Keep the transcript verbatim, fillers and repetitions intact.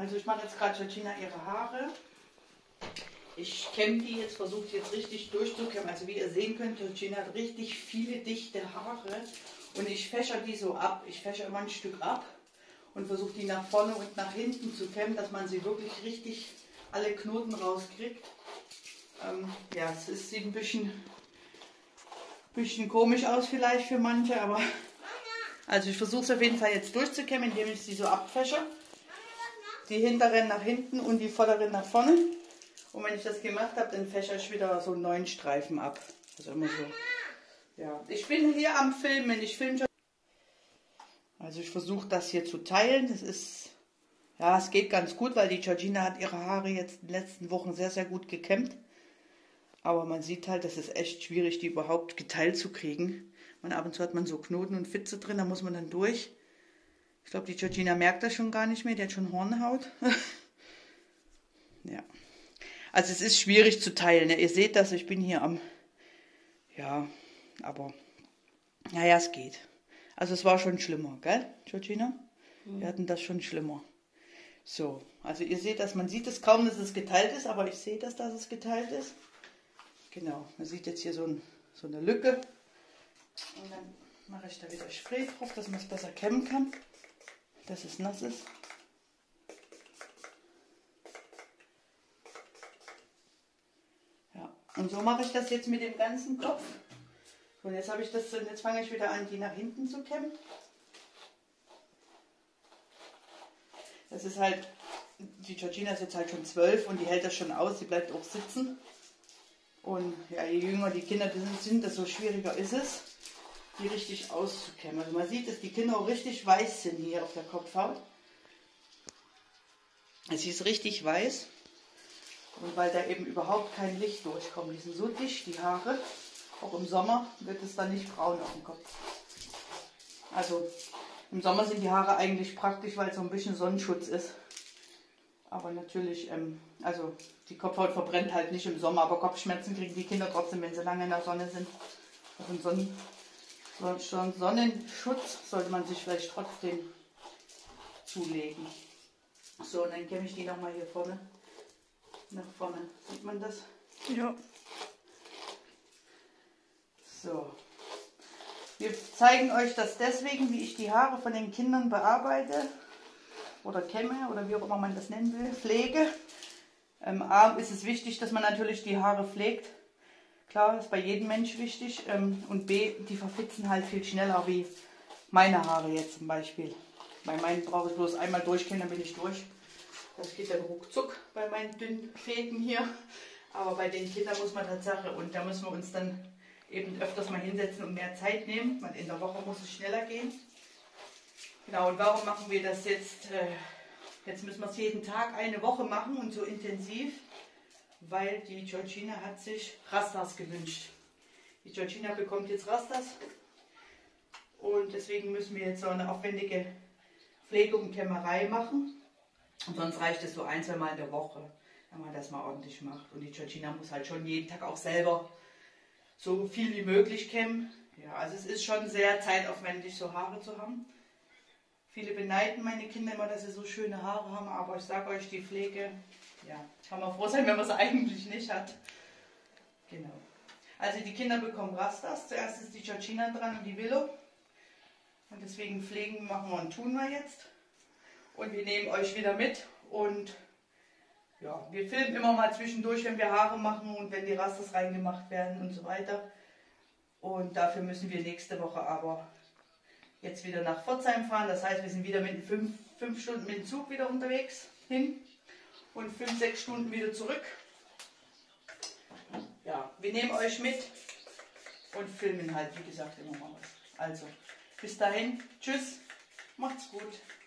Also ich mache jetzt gerade Georgina ihre Haare. Ich kämme die jetzt, versuche die jetzt richtig durchzukämmen. Also wie ihr sehen könnt, Georgina hat richtig viele dichte Haare. Und ich fächer die so ab. Ich fächer immer ein Stück ab und versuche die nach vorne und nach hinten zu kämmen, dass man sie wirklich richtig alle Knoten rauskriegt. Ähm, ja, es ist, sieht ein bisschen, bisschen komisch aus vielleicht für manche, aber also ich versuche es auf jeden Fall jetzt durchzukämmen, indem ich sie so abfächer. Die hinteren nach hinten und die vorderen nach vorne. Und wenn ich das gemacht habe, dann fächer ich wieder so neun Streifen ab. Also immer so. Ja, ich bin hier am Filmen. Ich filme schon. Also ich versuche das hier zu teilen. Das ist, ja, es geht ganz gut, weil die Georgina hat ihre Haare jetzt in den letzten Wochen sehr, sehr gut gekämmt. Aber man sieht halt, das ist echt schwierig, die überhaupt geteilt zu kriegen. Man, ab und zu hat man so Knoten und Fitze drin, da muss man dann durch. Ich glaube, die Georgina merkt das schon gar nicht mehr, die hat schon Hornhaut. Ja. Also es ist schwierig zu teilen. Ja, ihr seht das, ich bin hier am... Ja, aber... Naja, es geht. Also es war schon schlimmer, gell, Georgina? Mhm. Wir hatten das schon schlimmer. So, also ihr seht das, man sieht es kaum, dass es geteilt ist, aber ich sehe das, dass es geteilt ist. Genau, man sieht jetzt hier so, ein, so eine Lücke. Und dann mache ich da wieder Spray drauf, dass man es besser kämmen kann, dass es nass ist. Ja, und so mache ich das jetzt mit dem ganzen Kopf. Und jetzt habe ich das, und jetzt fange ich wieder an, die nach hinten zu kämmen. Das ist halt, die Georgina ist jetzt halt schon zwölf und die hält das schon aus, sie bleibt auch sitzen. Und ja, je jünger die Kinder sind, desto schwieriger ist es, die richtig auszukämmen. Also man sieht, dass die Kinder auch richtig weiß sind hier auf der Kopfhaut. Sie ist richtig weiß. Und weil da eben überhaupt kein Licht durchkommt, die sind so dicht, die Haare. Auch im Sommer wird es dann nicht braun auf dem Kopf. Also im Sommer sind die Haare eigentlich praktisch, weil es so ein bisschen Sonnenschutz ist. Aber natürlich, ähm, also die Kopfhaut verbrennt halt nicht im Sommer, aber Kopfschmerzen kriegen die Kinder trotzdem, wenn sie lange in der Sonne sind. Also einen Sonnen, so einen Sonnenschutz sollte man sich vielleicht trotzdem zulegen. So, und dann kämme ich die nochmal hier vorne. Nach vorne. Sieht man das? Ja. So. Wir zeigen euch das deswegen, wie ich die Haare von den Kindern bearbeite. Oder kämme, oder wie auch immer man das nennen will, pflege. Ähm, A, ist es wichtig, dass man natürlich die Haare pflegt. Klar, ist bei jedem Mensch wichtig. Ähm, und B, die verfitzen halt viel schneller wie meine Haare jetzt zum Beispiel. Bei meinen brauche ich bloß einmal durchkämmen, dann bin ich durch. Das geht dann ruckzuck bei meinen dünnen Fäden hier. Aber bei den Kindern muss man Tatsache, und da müssen wir uns dann eben öfters mal hinsetzen und mehr Zeit nehmen, weil in der Woche muss es schneller gehen. Genau, und warum machen wir das jetzt? Äh, jetzt müssen wir es jeden Tag eine Woche machen und so intensiv, weil die Georgina hat sich Rastas gewünscht. Die Georgina bekommt jetzt Rastas und deswegen müssen wir jetzt so eine aufwendige Pflege und Kämmerei machen. Und sonst reicht es so ein, zwei Mal in der Woche, wenn man das mal ordentlich macht. Und die Georgina muss halt schon jeden Tag auch selber so viel wie möglich kämmen. Ja, also es ist schon sehr zeitaufwendig, so Haare zu haben. Viele beneiden meine Kinder immer, dass sie so schöne Haare haben, aber ich sage euch, die Pflege, ja, kann man froh sein, wenn man sie eigentlich nicht hat. Genau. Also die Kinder bekommen Rastas. Zuerst ist die Georgina dran und die Willow. Und deswegen pflegen machen wir und tun wir jetzt. Und wir nehmen euch wieder mit und ja, wir filmen immer mal zwischendurch, wenn wir Haare machen und wenn die Rastas reingemacht werden und so weiter. Und dafür müssen wir nächste Woche aber jetzt wieder nach Pforzheim fahren. Das heißt, wir sind wieder mit fünf, fünf Stunden mit dem Zug wieder unterwegs hin und fünf, sechs Stunden wieder zurück. Ja, wir nehmen euch mit und filmen halt, wie gesagt, immer mal was. Also, bis dahin, tschüss, macht's gut.